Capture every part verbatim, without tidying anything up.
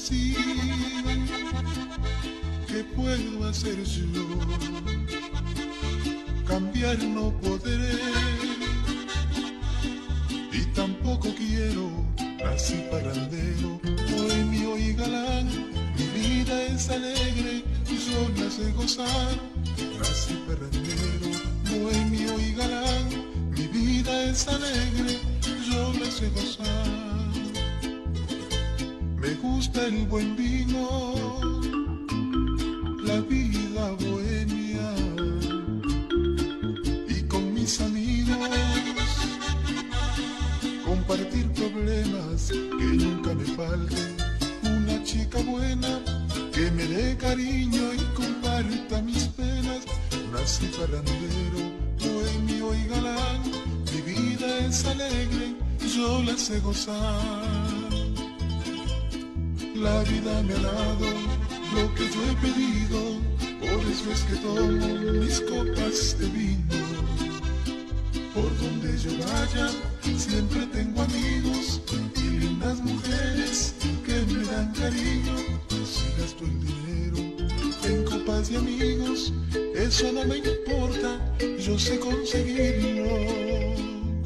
así. ¿Qué puedo hacer yo? Cambiar no podré y tampoco quiero. Nací parrandero, bohemio y galán. Mi vida es alegre y yo la sé gozar. Nací parrandero, bohemio y galán. Mi vida es alegre, yo la sé gozar. Me gusta el buen vino, la vida bohemia, y con mis amigos compartir problemas que nunca me falten. Una chica buena que me dé cariño y comparta mis penas. Nací parrandero, bohemio y galán. Mi vida es alegre, yo la sé gozar. La vida me ha dado lo que yo he pedido, por eso es que tomo mis copas de vino. Por donde yo vaya, siempre tengo amigos y lindas mujeres que me dan cariño. Si gasto el dinero en copas y amigos, eso no me importa, yo sé conseguirlo.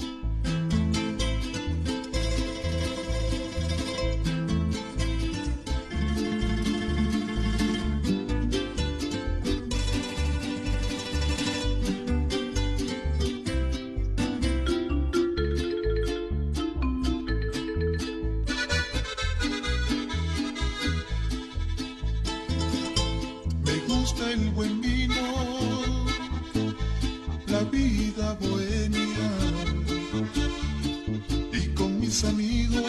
El buen vino, la vida bohemia, y con mis amigos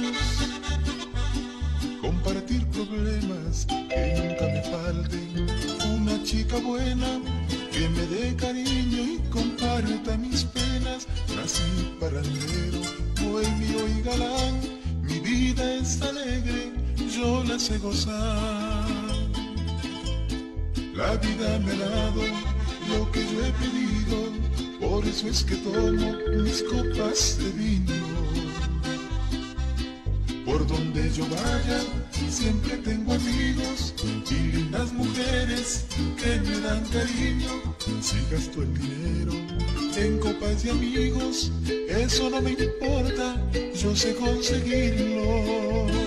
compartir problemas que nunca me falten. Una chica buena que me dé cariño y comparta mis penas. Nací parrandero, bohemio y galán. Mi vida es alegre, yo la sé gozar. La vida me ha dado lo que yo he pedido, por eso es que tomo mis copas de vino. Por donde yo vaya, siempre tengo amigos y lindas mujeres que me dan cariño. Si gasto el dinero en copas y amigos, eso no me importa, yo sé conseguirlo.